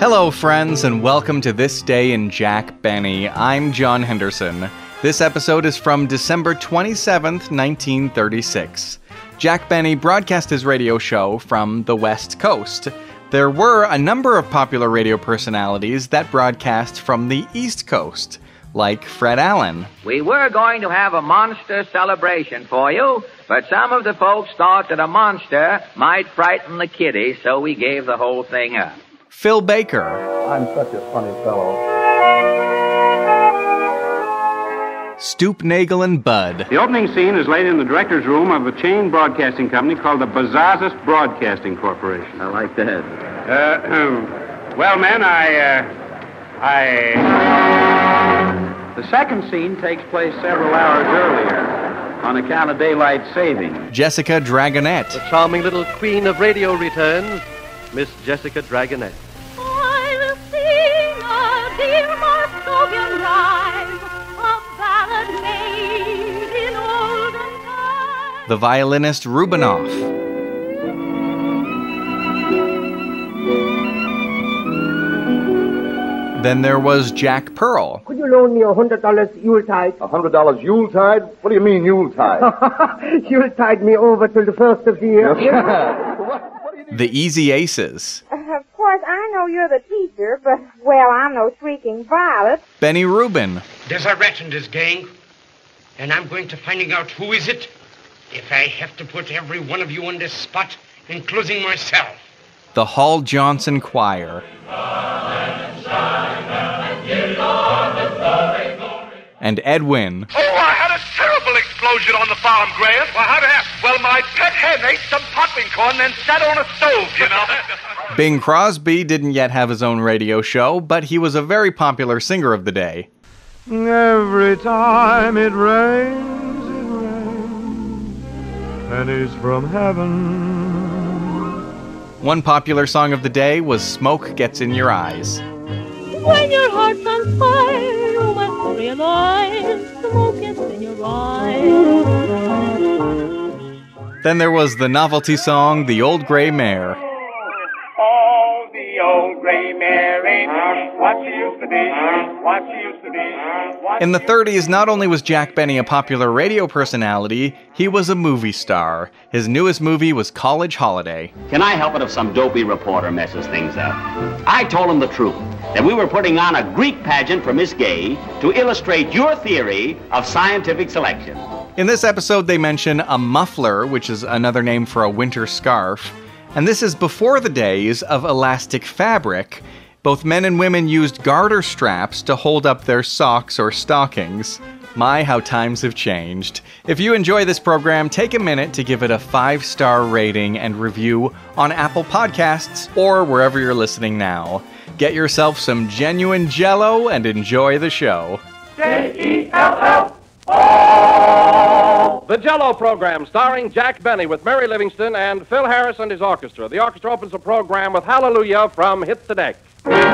Hello, friends, and welcome to This Day in Jack Benny. I'm John Henderson. This episode is from December 27th, 1936. Jack Benny broadcast his radio show from the West Coast. There were a number of popular radio personalities that broadcast from the East Coast, like Fred Allen. We were going to have a monster celebration for you, but some of the folks thought that a monster might frighten the kiddies, so we gave the whole thing up. Phil Baker. I'm such a funny fellow. Stoopnagle and Bud. The opening scene is laid in the director's room of a chain broadcasting company called the Bazaazist Broadcasting Corporation. I like that. Well, men, The second scene takes place several hours earlier on account of daylight saving. Jessica Dragonette. The charming little queen of radio returns, Miss Jessica Dragonette. I'll sing a dear Moscovian rhyme, a ballad made in olden times. The violinist Rubinoff. Then there was Jack Pearl. Could you loan me $100 Yuletide? $100 Yuletide? What do you mean Yuletide? Yuletide me over till the first of the year. The Easy Aces. Of course, I know you're the teacher, but, well, I'm no shrieking violet. Benny Rubin. There's a rat in this gang, and I'm going to finding out who is it if I have to put every one of you on this spot, including myself. The Hall Johnson Choir. And Ed Wynn. Oh, I had a terrible explosion on the farm, Graham. Well, how did it happen? Well, my pet hen ate some popping corn and then sat on a stove, you know. Bing Crosby didn't yet have his own radio show, but he was a very popular singer of the day. Every time it rains, pennies from heaven. One popular song of the day was Smoke Gets in Your Eyes. When your heart's on fire, you must realize smoke gets in your eyes. Then there was the novelty song, The Old Gray Mare. Oh, the old gray Mare ain't what she used to be, what she used to be. In the 30s, not only was Jack Benny a popular radio personality, he was a movie star. His newest movie was College Holiday. Can I help it if some dopey reporter messes things up? I told him the truth, that we were putting on a Greek pageant for Miss Gay to illustrate your theory of scientific selection. In this episode, they mention a muffler, which is another name for a winter scarf. And this is before the days of elastic fabric. Both men and women used garter straps to hold up their socks or stockings. My, how times have changed. If you enjoy this program, take a minute to give it a 5-star rating and review on Apple Podcasts or wherever you're listening now. Get yourself some genuine Jell-O and enjoy the show. Jell-O. The Jell-O program starring Jack Benny with Mary Livingstone and Phil Harris and his orchestra. The orchestra opens the program with Hallelujah from Hit the Deck.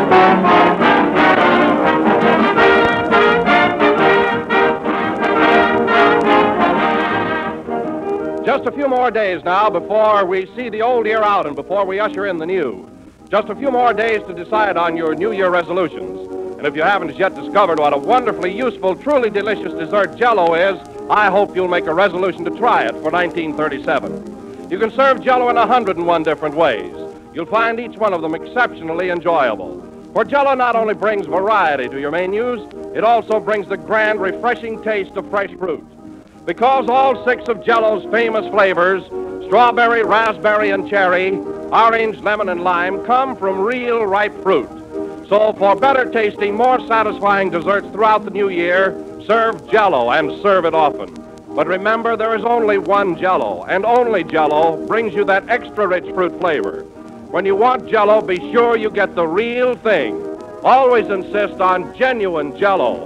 Just a few more days now before we see the old year out and before we usher in the new. Just a few more days to decide on your New Year resolutions. And if you haven't yet discovered what a wonderfully useful, truly delicious dessert Jell-O is, I hope you'll make a resolution to try it for 1937. You can serve Jell-O in 101 different ways. You'll find each one of them exceptionally enjoyable. For Jell-O not only brings variety to your menus, it also brings the grand, refreshing taste of fresh fruit. Because all 6 of Jell-O's famous flavors, strawberry, raspberry, and cherry, orange, lemon, and lime, come from real ripe fruit. So for better tasting, more satisfying desserts throughout the new year, serve Jell-O and serve it often. But remember, there is only one Jell-O, and only Jell-O brings you that extra rich fruit flavor. When you want Jell-O, be sure you get the real thing. Always insist on genuine Jell-O.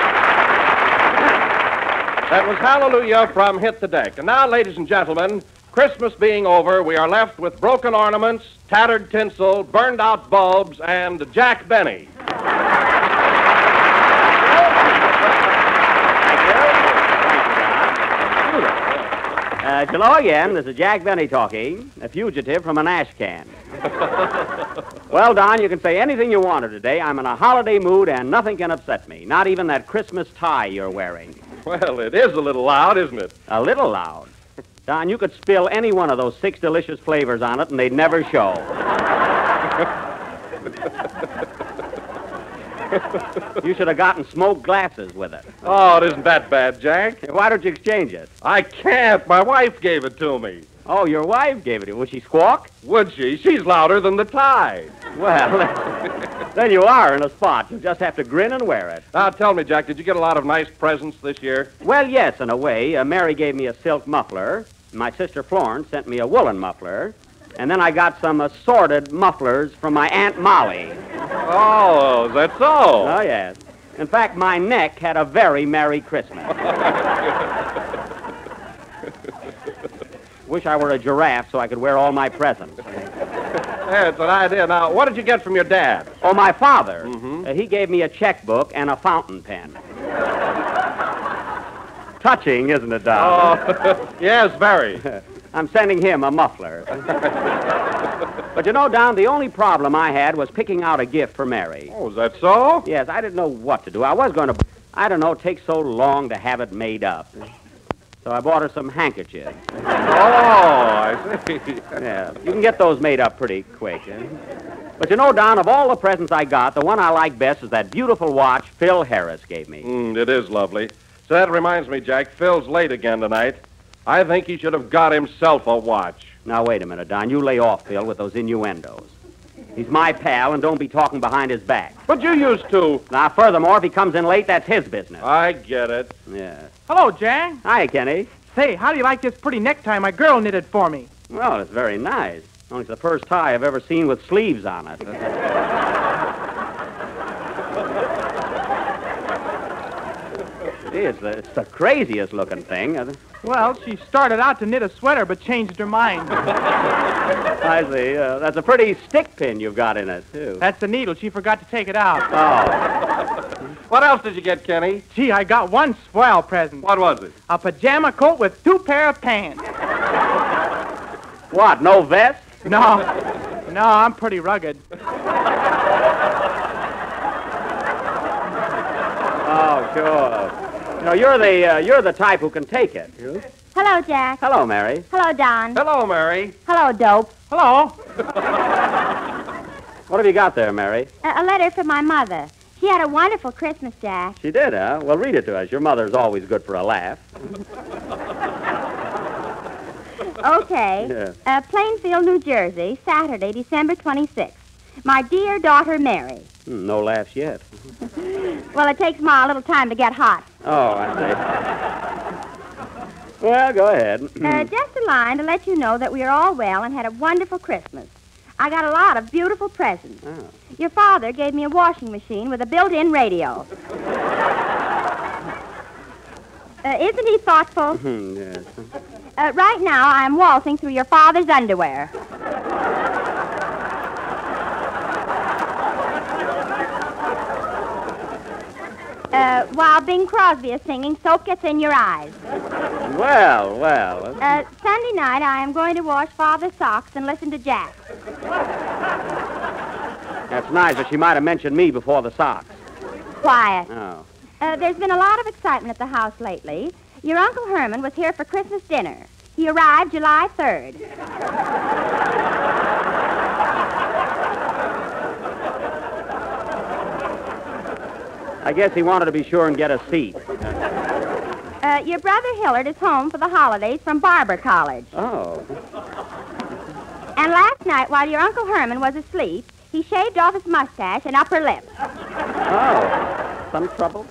That was Hallelujah from Hit the Deck. And now, ladies and gentlemen, Christmas being over, we are left with broken ornaments, tattered tinsel, burned-out bulbs, and Jack Benny. Hello again. This is Jack Benny talking, a fugitive from an ash can. Well, Don, you can say anything you want to today. I'm in a holiday mood, and nothing can upset me. Not even that Christmas tie you're wearing. Well, it is a little loud, isn't it? A little loud. Don, you could spill any one of those 6 delicious flavors on it, and they'd never show. You should have gotten smoked glasses with it. Oh, it isn't that bad, Jack. Why don't you exchange it? I can't. My wife gave it to me. Oh, your wife gave it to you. Would she squawk? Would she? She's louder than the tie. Well, then you are in a spot. You just have to grin and wear it. Now, tell me, Jack, did you get a lot of nice presents this year? Well, yes, in a way. Mary gave me a silk muffler. My sister Florence sent me a woolen muffler. And then I got some assorted mufflers from my Aunt Molly. Oh, is that so? Oh, yes. In fact, my neck had a very Merry Christmas. Wish I were a giraffe so I could wear all my presents. That's an idea. Now, what did you get from your dad? Oh, my father. He gave me a checkbook and a fountain pen. Touching, isn't it, Don? Oh, yes, very. I'm sending him a muffler. But you know, Don, the only problem I had was picking out a gift for Mary. Oh, is that so? Yes, I didn't know what to do. I was going to, I don't know, it takes so long to have it made up. So I bought her some handkerchiefs. Oh, I see. Yeah, you can get those made up pretty quick. But you know, Don, of all the presents I got, the one I like best is that beautiful watch Phil Harris gave me. It is lovely. So that reminds me, Jack, Phil's late again tonight. I think he should have got himself a watch. Now, wait a minute, Don. You lay off, Phil, with those innuendos. He's my pal, and don't be talking behind his back. But you used to. Now, furthermore, if he comes in late, that's his business. I get it. Yeah. Hello, Jack. Hi, Kenny. Say, how do you like this pretty necktie my girl knitted for me? Well, it's very nice. Only it's the first tie I've ever seen with sleeves on it. It's the craziest looking thing. Well, she started out to knit a sweater, but changed her mind. I see. That's a pretty stick pin you've got in it, too. That's the needle. She forgot to take it out. Oh. What else did you get, Kenny? Gee, I got one swell present. What was it? A pajama coat with 2 pair of pants. What, no vest? No, I'm pretty rugged. Oh, sure. You know, you're the type who can take it. Hello, Jack. Hello, Mary. Hello, Don. Hello, Mary. Hello, Dope. Hello. What have you got there, Mary? A letter from my mother. She had a wonderful Christmas, Jack. She did, huh? Well, read it to us. Your mother's always good for a laugh. Okay. Yeah. Plainfield, New Jersey, Saturday, December 26th. My dear daughter, Mary. No laughs yet. Well, it takes Ma a little time to get hot. Oh, I see. Well, go ahead. Just a line to let you know that we are all well and had a wonderful Christmas. I got a lot of beautiful presents. Oh. Your father gave me a washing machine with a built-in radio. Isn't he thoughtful? Yes. Right now, I'm waltzing through your father's underwear. While Bing Crosby is singing, Soap Gets in Your Eyes. Well. Sunday night, I am going to wash Father's socks and listen to Jack. That's nice, but she might have mentioned me before the socks. Quiet. Oh. There's been a lot of excitement at the house lately. Your Uncle Herman was here for Christmas dinner. He arrived July 3rd. I guess he wanted to be sure and get a seat. Your brother Hillard is home for the holidays from Barber College. Oh. And last night, while your Uncle Herman was asleep, he shaved off his mustache and upper lip. Oh. Some trouble?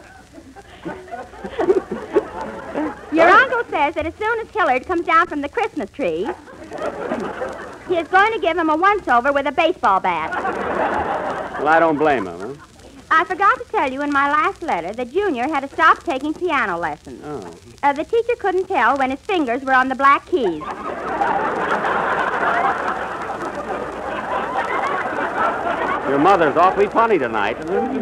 Your uncle says that as soon as Hillard comes down from the Christmas tree, he is going to give him a once-over with a baseball bat. Well, I don't blame him, huh? I forgot to tell you in my last letter that Junior had to stop taking piano lessons. Oh. The teacher couldn't tell when his fingers were on the black keys. Your mother's awfully funny tonight.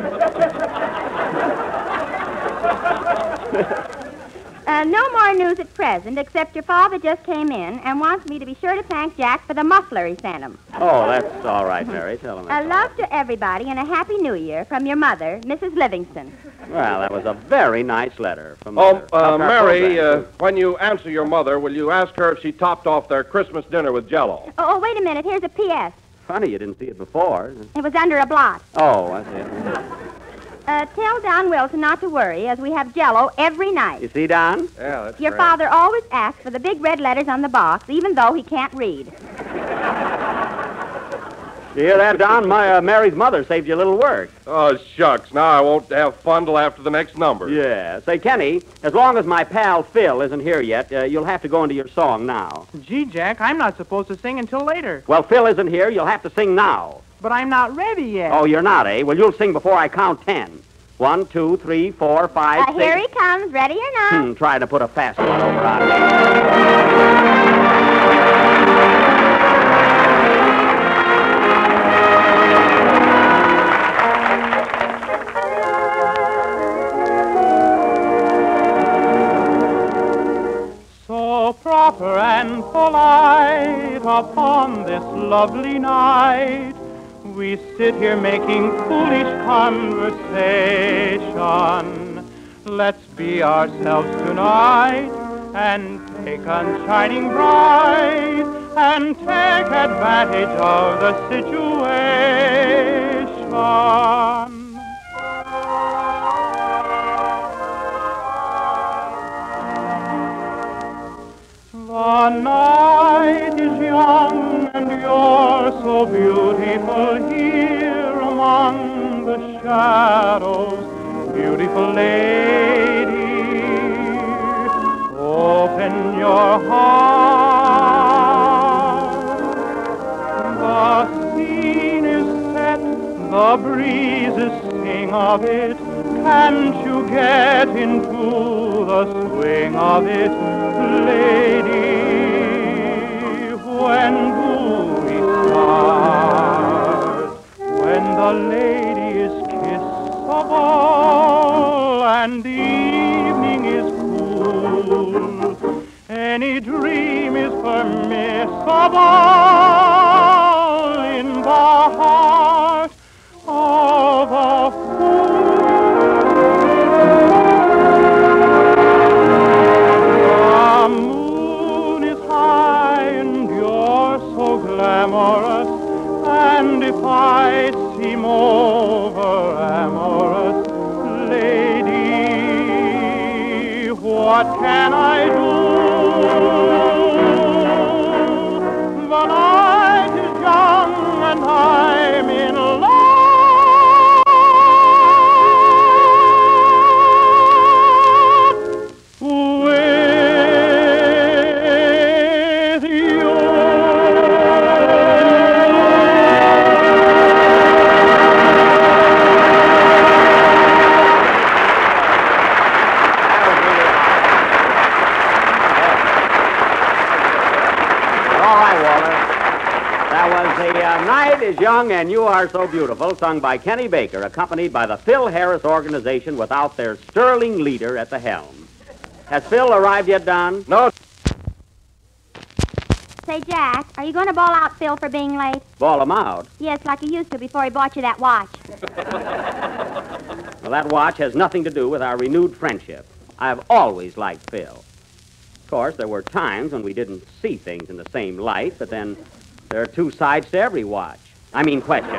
No more news at present, except your father just came in and wants me to be sure to thank Jack for the muffler he sent him. Oh, that's all right, Mary. Tell him that. Love to everybody and a Happy New Year from your mother, Mrs. Livingston. Well, that was a very nice letter from Mary, when you answer your mother, will you ask her if she topped off their Christmas dinner with Jell-O? Oh, wait a minute. Here's a P.S. Funny you didn't see it before. It was under a blot. Oh, I see. Tell Don Wilson not to worry, as we have Jell-O every night. You see, Don? Yeah, that's Your great. father always asks for the big red letters on the box, even though he can't read. You hear that, Don? Mary's mother saved you a little work. Oh, shucks. Now I won't have fun till after the next number. Yeah. Say, Kenny, as long as my pal Phil isn't here yet, you'll have to go into your song now. Gee, Jack, I'm not supposed to sing until later. Well, Phil isn't here. You'll have to sing now. But I'm not ready yet. Oh, you're not, eh? Well, you'll sing before I count 10. 1, 2, 3, 4, 5, 6. Here he comes, ready or not. Trying to put a fast one over on me. So proper and polite upon this lovely night, we sit here making foolish conversation. Let's be ourselves tonight and take on shining bright and take advantage of the situation. The night is young and you're so beautiful here among the shadows, beautiful lady. Open your heart. The scene is set, the breezes sing of it. Can't you get into the swing of it, lady? When do we start? When the lady is kissable and the evening is cool, any dream is permissible in the heart of a fool. The moon is high and you're so glamorous, and if I seem over amorous, lady, what can I do? The night is young and I'm in love with you. Night is young and you are so beautiful, sung by Kenny Baker, accompanied by the Phil Harris Organization without their sterling leader at the helm. Has Phil arrived yet, Don? No. Say, Jack, are you going to ball out Phil for being late? Ball him out. Yes, like you used to before he bought you that watch. Well, that watch has nothing to do with our renewed friendship. I've always liked Phil. Of course, there were times when we didn't see things in the same light, but then there are two sides to every watch. I mean, question.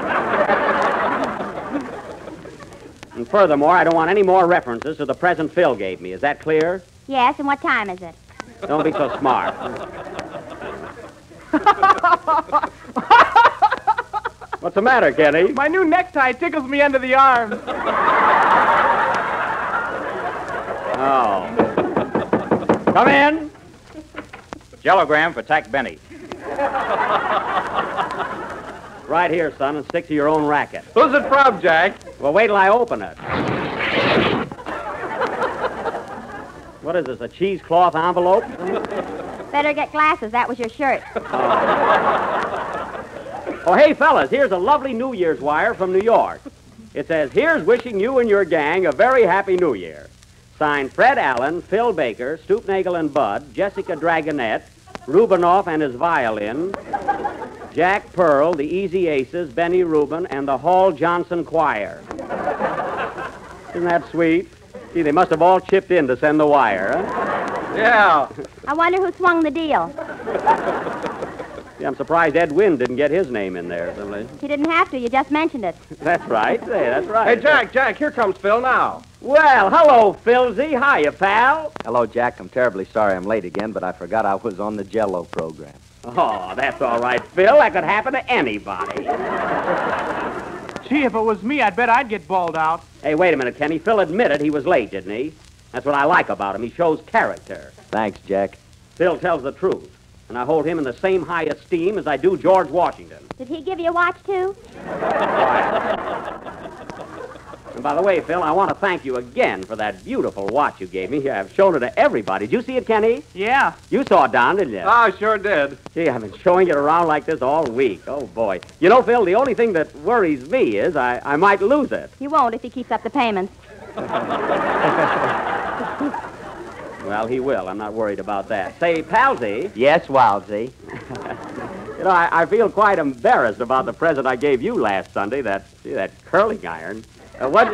And furthermore, I don't want any more references to the present Phil gave me. Is that clear? Yes, and what time is it? Don't be so smart. What's the matter, Kenny? My new necktie tickles me under the arm. Oh. Come in. Jellogram for Tack Benny. Right here, son, and stick to your own racket. Who's it from, Jack? Well, wait till I open it. What is this, a cheesecloth envelope? Better get glasses. That was your shirt. Oh, hey, fellas, here's a lovely New Year's wire from New York. It says, here's wishing you and your gang a very happy New Year. Signed Fred Allen, Phil Baker, Stoopnagle and Bud, Jessica Dragonette, Rubinoff and his violin, Jack Pearl, the Easy Aces, Benny Rubin, and the Hall Johnson Choir. Isn't that sweet? Gee, they must have all chipped in to send the wire, huh? Yeah. I wonder who swung the deal. Yeah, I'm surprised Ed Wynn didn't get his name in there. He didn't have to. You just mentioned it. That's right. Hey, that's right. Hey, Jack, here comes Phil now. Well, hello, Philzy. Hiya, pal. Hello, Jack. I'm terribly sorry I'm late again, but I forgot I was on the Jell-O program. Oh, that's all right, Phil. That could happen to anybody. Gee, if it was me, I'd bet I'd get bawled out. Hey, wait a minute, Kenny. Phil admitted he was late, didn't he? That's what I like about him. He shows character. Thanks, Jack. Phil tells the truth, and I hold him in the same high esteem as I do George Washington. Did he give you a watch, too? And by the way, Phil, I want to thank you again for that beautiful watch you gave me. I've shown it to everybody. Did you see it, Kenny? Yeah. You saw it, Don, didn't you? Oh, I sure did. Gee, I've been showing it around like this all week. Oh, boy. You know, Phil, the only thing that worries me is I might lose it. You won't if he keeps up the payments. Well, he will. I'm not worried about that. Say, Palsy. Yes, Wowsy. You know, I feel quite embarrassed about the present I gave you last Sunday, that curling iron. What?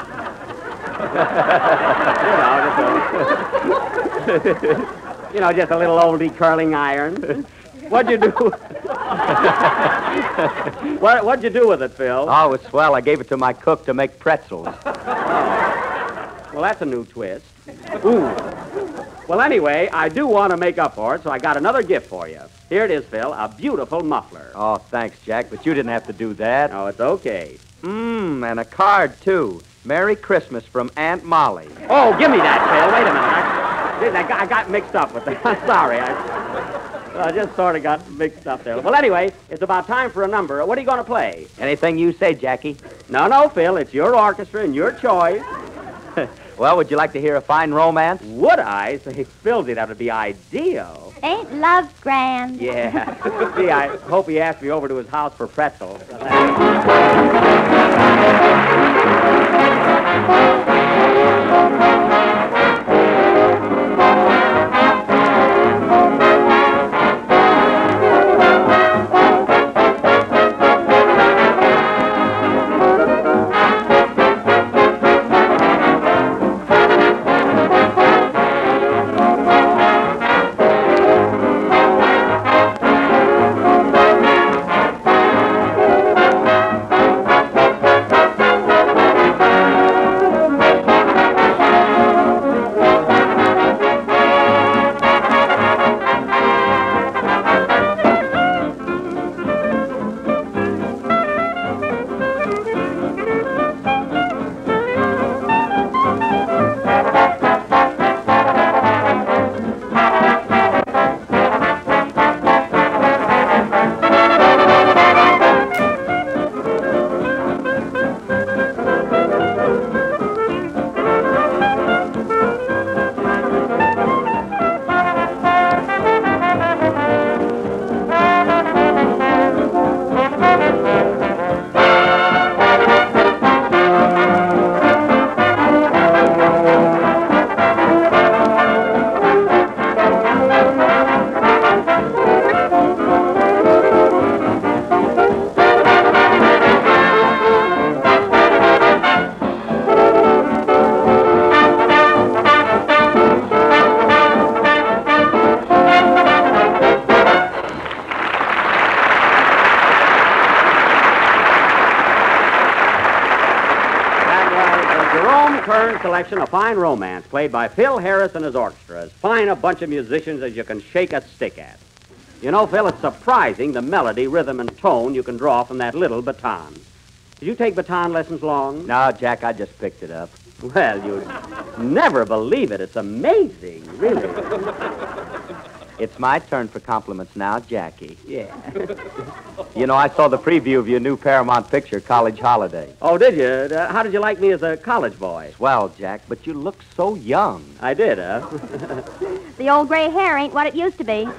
Just a little oldie curling iron. What'd you do? What'd you do with it, Phil? Oh, it was swell. I gave it to my cook to make pretzels. Well, that's a new twist. Ooh. Well, anyway, I do want to make up for it, so I got another gift for you. Here it is, Phil, a beautiful muffler. Oh, thanks, Jack, but you didn't have to do that. Oh, it's okay. And a card, too. Merry Christmas from Aunt Molly. Oh, give me that, Phil. Wait a minute. I got mixed up with that. I'm sorry. I just sort of got mixed up there. Well, anyway, it's about time for a number. What are you going to play? Anything you say, Jackie. No, Phil. It's your orchestra and your choice. Well, would you like to hear a fine romance? Would I? Say, Philzy, that would be ideal. Ain't love grand? Yeah. Gee, I hope he asked me over to his house for pretzels. Selection, A Fine Romance, played by Phil Harris and his orchestra. As fine a bunch of musicians as you can shake a stick at. You know, Phil, it's surprising the melody, rhythm, and tone you can draw from that little baton. Did you take baton lessons long? No, Jack, I just picked it up. Well, you'd never believe it. It's amazing, really. It's my turn for compliments now, Jackie. Yeah. You know, I saw the preview of your new Paramount picture, College Holiday. Oh, did you? How did you like me as a college boy? Swell, Jack, but you look so young. I did, huh? The old gray hair ain't what it used to be.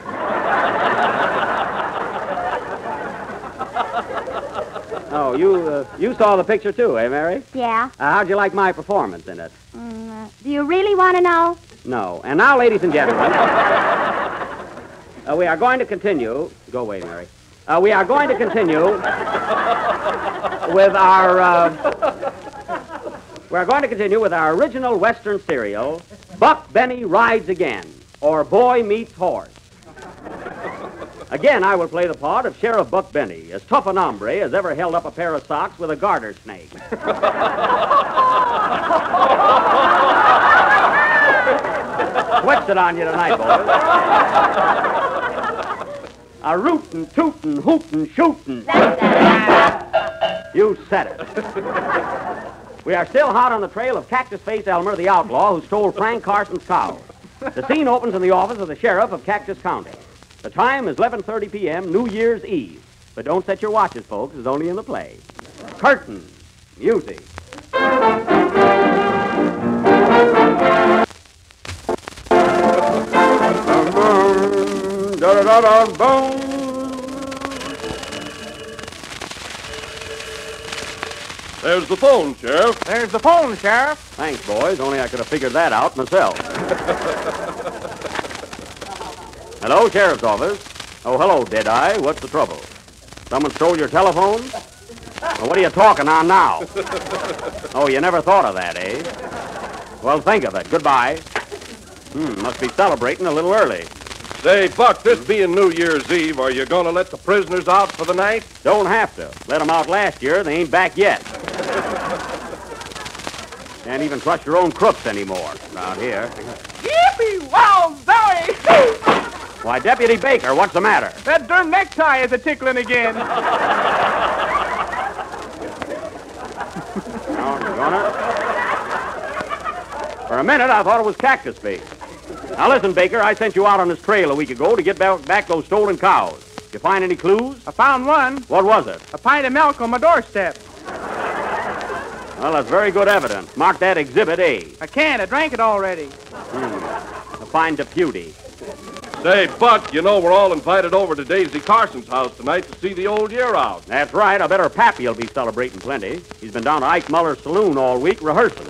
Oh, you saw the picture too, eh, Mary? Yeah. How'd you like my performance in it? Do you really want to know? No. And now, ladies and gentlemen, we are going to continue. Go away, Mary. We are going to continue with our. We're going to continue with our original Western serial, Buck Benny Rides Again, or Boy Meets Horse. Again, I will play the part of Sheriff Buck Benny, as tough an hombre as ever held up a pair of socks with a garter snake. Switched it on you tonight, boys. A rootin', tootin', hootin', shootin'. You said it. We are still hot on the trail of Cactus Face Elmer, the outlaw who stole Frank Carson's cow. The scene opens in the office of the sheriff of Cactus County. The time is 11:30 p.m., New Year's Eve. But don't set your watches, folks. It's only in the play. Curtain. Music. There's the phone, Sheriff. There's the phone, Sheriff. Thanks, boys. Only I could have figured that out myself. Hello, Sheriff's Office. Oh, hello, Deadeye. What's the trouble? Someone stole your telephone? Well, what are you talking on now? Oh, you never thought of that, eh? Well, think of it. Goodbye. Must be celebrating a little early. Say, Buck, this being New Year's Eve, are you going to let the prisoners out for the night? Don't have to. Let them out last year. They ain't back yet. Can't even trust your own crooks anymore around here. Yippee! Wow, Zoe! Why, Deputy Baker, what's the matter? That darn necktie is a-tickling again. For a minute, I thought it was Cactus Face. Now, listen, Baker, I sent you out on this trail a week ago to get back those stolen cows. Did you find any clues? I found one. What was it? A pint of milk on my doorstep. Well, that's very good evidence. Mark that Exhibit A. I can't. I drank it already. A fine deputy. Say, Buck, you know we're all invited over to Daisy Carson's house tonight to see the old year out. That's right. I bet her pappy will be celebrating plenty. He's been down to Ike Muller's saloon all week rehearsing.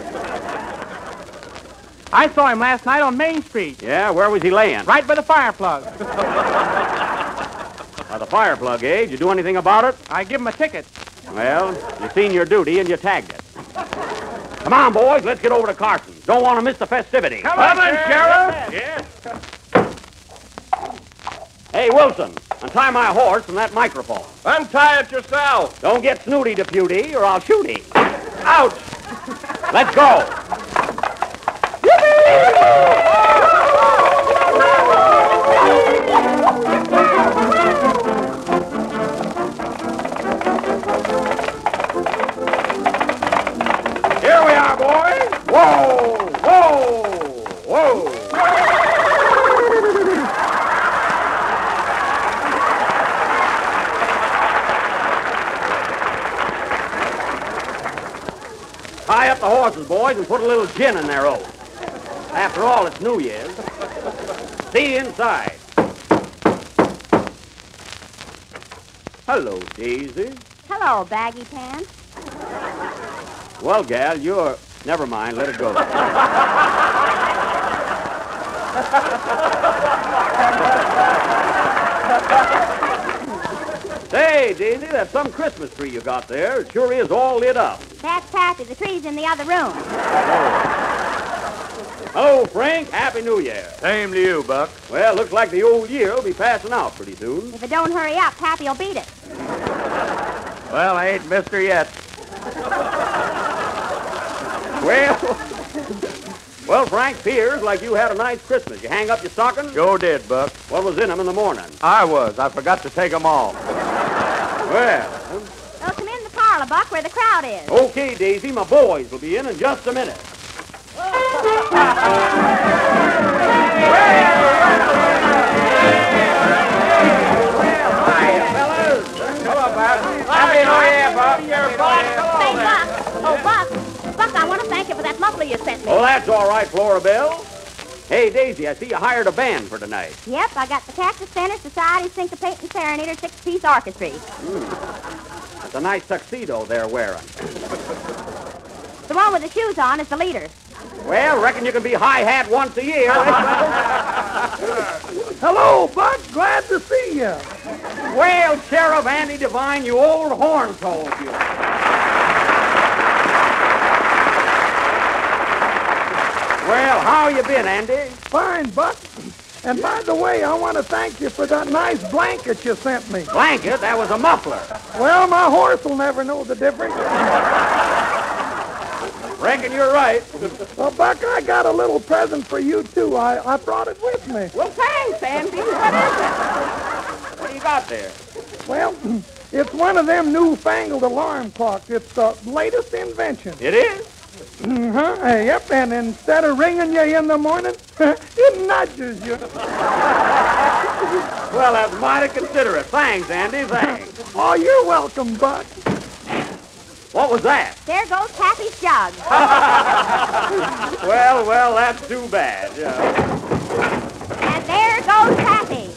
I saw him last night on Main Street. Yeah? Where was he laying? Right by the fire plug. By the fire plug, eh? Did you do anything about it? I give him a ticket. Well, you seen your duty and you tagged it. Come on, boys. Let's get over to Carson's. Don't want to miss the festivities. Come on, Sheriff. Yes. Hey, Wilson, untie my horse and that microphone. Untie it yourself. Don't get snooty, deputy, or I'll shoot him. Ouch! Let's go. Here we are, boys. Whoa, whoa, whoa. Tie up the horses, boys, and put a little gin in their oats. After all, it's New Year's. See you inside. Hello, Daisy. Hello, baggy pants. Well, gal, you're... Never mind, let it go. Say, Daisy, that's some Christmas tree you got there. It sure is all lit up. That's Pappy. The tree's in the other room. Hello, Frank. Happy New Year. Same to you, Buck. Well, looks like the old year will be passing out pretty soon. If it don't hurry up, Pappy will beat it. Well, I ain't missed her yet. Well, Frank, appears like you had a nice Christmas. You hang up your stockings? Sure did, Buck. What was in them in the morning? I forgot to take them off. Well, Well, come in the parlor, Buck, where the crowd is. okay, Daisy, my boys will be in just a minute. Buck, I want to thank you for that muffler you sent me. Oh, that's all right, Florabelle. Hey, Daisy, I see you hired a band for tonight. Yep, I got the Cactus Center Society Syncopating Serenader 6-piece orchestra. That's a nice tuxedo they're wearing. The one with the shoes on is the leader. Well, reckon you can be hi-hat once a year. Hello, Buck. Glad to see you. Well, Sheriff Andy Devine, you old horn told you. Well, how you been, Andy? Fine, Buck. And by the way, I want to thank you for that nice blanket you sent me. Blanket? That was a muffler. Well, my horse will never know the difference. Reckon you're right. Well, Buck, I got a little present for you, too. I brought it with me. Well, thanks, Andy. What is it? What do you got there? Well, it's one of them newfangled alarm clocks. It's the latest invention. It is? Yep, and instead of ringing you in the morning, it nudges you. Well, that's mighty considerate. Thanks, Andy, thanks. Oh, you're welcome, Buck. What was that? There goes Pappy's jug. Well, that's too bad. Yeah. And there goes Pappy.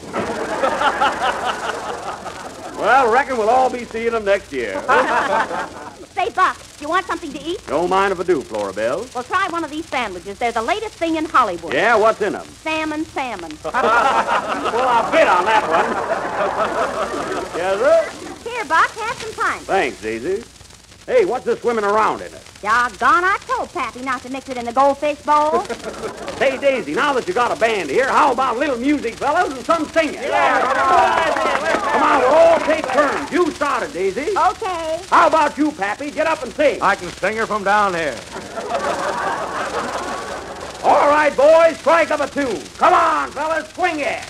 Well, reckon we'll all be seeing them next year. Say, Buck, you want something to eat? Don't mind if I do, Florabelle. Well, try one of these sandwiches. They're the latest thing in Hollywood. Yeah, what's in them? Salmon. Well, I'll bet on that one. Yes, sir? Here, Buck, have some punch. Thanks, Daisy. Hey, what's this swimming around in it? Doggone, I told Pappy not to mix it in the goldfish bowl. Say, Daisy, now that you got a band here, how about a little music, fellas, and some singing? Yeah, come on, we'll all take turns. You started, Daisy. Okay. How about you, Pappy? Get up and sing. I can sing her from down here. All right, boys, strike up a tune. Come on, fellas, swing it.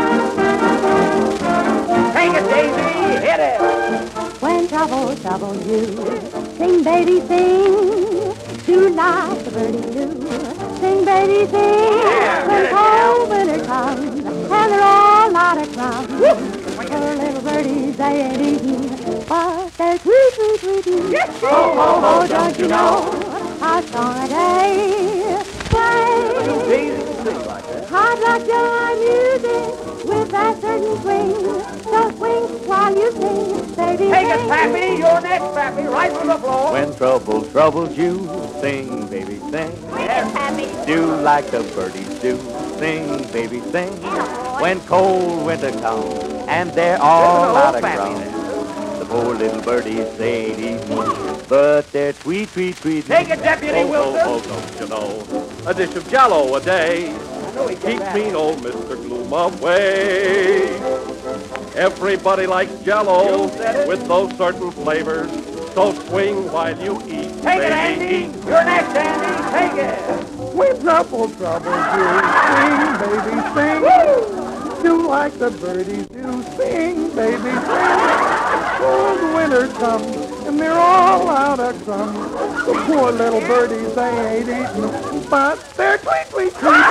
Take it, Daisy. Hit it. When trouble troubles you, sing, baby, sing. Do like the birdies do. Sing, baby, sing. When cold winter comes and they're all out of crumbs. The little birdies, they ain't eating, but they're sweet, sweet, sweet. Oh, don't you know how strong a day play? Hard luck joy music with that certain swing. So swing while you sing, baby. Take it, Pappy. You're next, Pappy. Right from the floor. When trouble troubles you, sing, baby, sing. Yes, Pappy. Do like the birdies do, sing, baby, sing. When cold winter comes and they're all out of ground, the poor little birdies, they ain't eating, but they're tweet, tweet, tweet. Take it, Deputy Wilson. Oh, don't you know, a dish of Jell-O a day keeps mean old Mr. Gloom away. Everybody likes Jell-O with those certain flavors, so swing while you eat. Take it, Andy. You're next, Andy. Take it. When trouble troubles you, sing, baby, sing. Do like the birdies do, sing, baby, sing. Cold winter comes and they're all out of crumbs. The poor little birdies, they ain't eating, but they're tweet, tweet, tweet.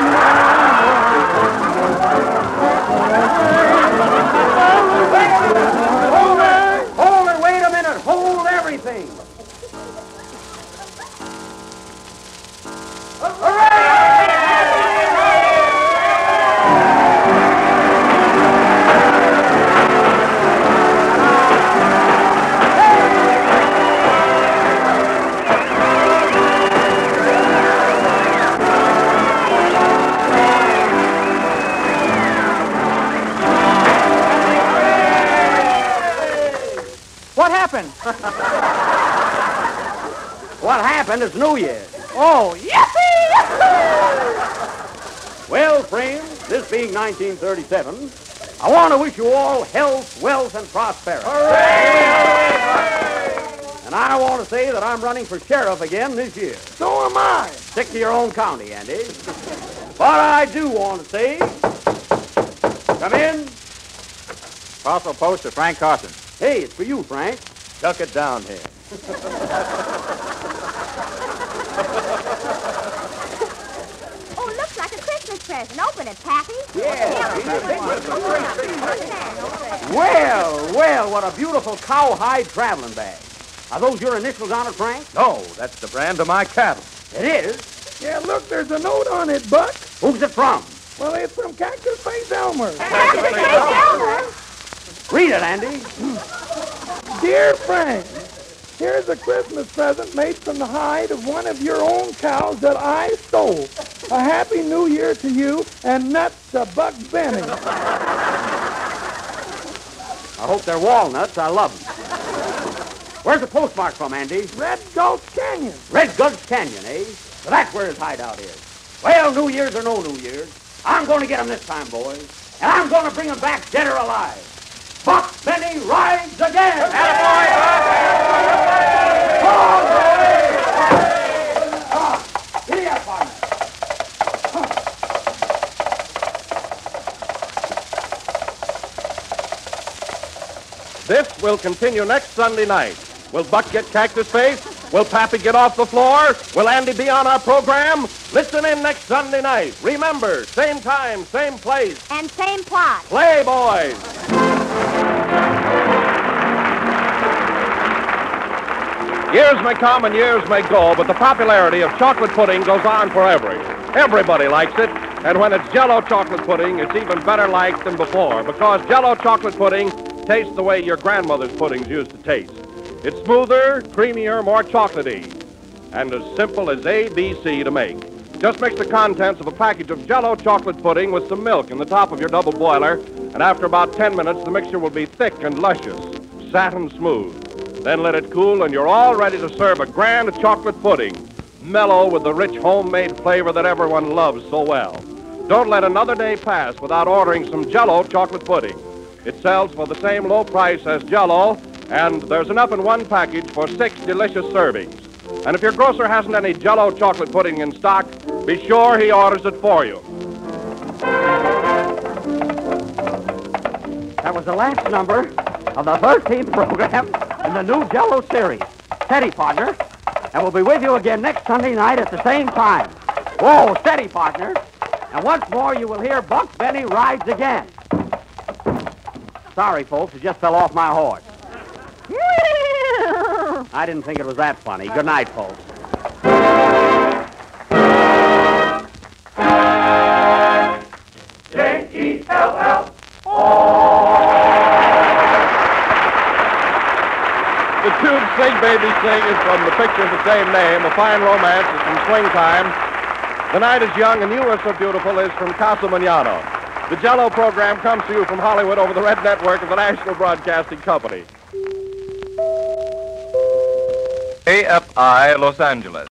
Hold it, wait a minute. Hold everything. What happened? What happened is New Year's. Oh, yippee! Well, friends, this being 1937, I want to wish you all health, wealth, and prosperity. And I want to say that I'm running for sheriff again this year. So am I. Stick to your own county, Andy. But I do want to say, come in. Parcel post to Frank Carson. Hey, it's for you, Frank. Tuck it down here. Oh, looks like a Christmas present. Open it, Pappy. Well, what a beautiful cowhide traveling bag. Are those your initials on it, Frank? No, that's the brand of my cattle. It is? Yeah, look, there's a note on it, Buck. Who's it from? Well, it's from Cactus Face Elmer. Cactus Face Elmer? Read it, Andy. Dear Frank, here's a Christmas present made from the hide of one of your own cows that I stole. A Happy New Year to you, and nuts to Buck Benny. I hope they're walnuts. I love them. Where's the postmark from, Andy? Red Gulch Canyon. Red Gulch Canyon, eh? So that's where his hideout is. Well, New Year's or no New Year's, I'm going to get him this time, boys. And I'm going to bring him back dead or alive. Buck Benny rides again! Attaboy, Buck! Giddy up, partner. This will continue next Sunday night. Will Buck get Cactus Face? Will Pappy get off the floor? Will Andy be on our program? Listen in next Sunday night. Remember, same time, same place. And same plot. Play, boys! Years may come and years may go, but the popularity of chocolate pudding goes on forever. Everybody likes it, and when it's Jell-O chocolate pudding, it's even better liked than before, because Jell-O chocolate pudding tastes the way your grandmother's puddings used to taste. It's smoother, creamier, more chocolatey, and as simple as ABC to make. Just mix the contents of a package of Jell-O chocolate pudding with some milk in the top of your double boiler, and after about 10 minutes, the mixture will be thick and luscious, satin smooth. Then let it cool, and you're all ready to serve a grand chocolate pudding, mellow with the rich homemade flavor that everyone loves so well. Don't let another day pass without ordering some Jell-O chocolate pudding. It sells for the same low price as Jell-O, and there's enough in one package for 6 delicious servings. And if your grocer hasn't any Jell-O chocolate pudding in stock, be sure he orders it for you. That was the last number of the 13th program in the new Jell-O series. Steady, partner. And we'll be with you again next Sunday night at the same time. Whoa, steady, partner. And once more, you will hear Buck Benny rides again. Sorry, folks, it just fell off my horse. I didn't think it was that funny. Good night, folks. Jell-O. The tube Sing Baby Sing is from the picture of the same name. A Fine Romance is from Swing Time. The Night is Young and You Are So Beautiful is from Casa Manano. The Jell-O program comes to you from Hollywood over the Red Network of the National Broadcasting Company. AFI Los Angeles.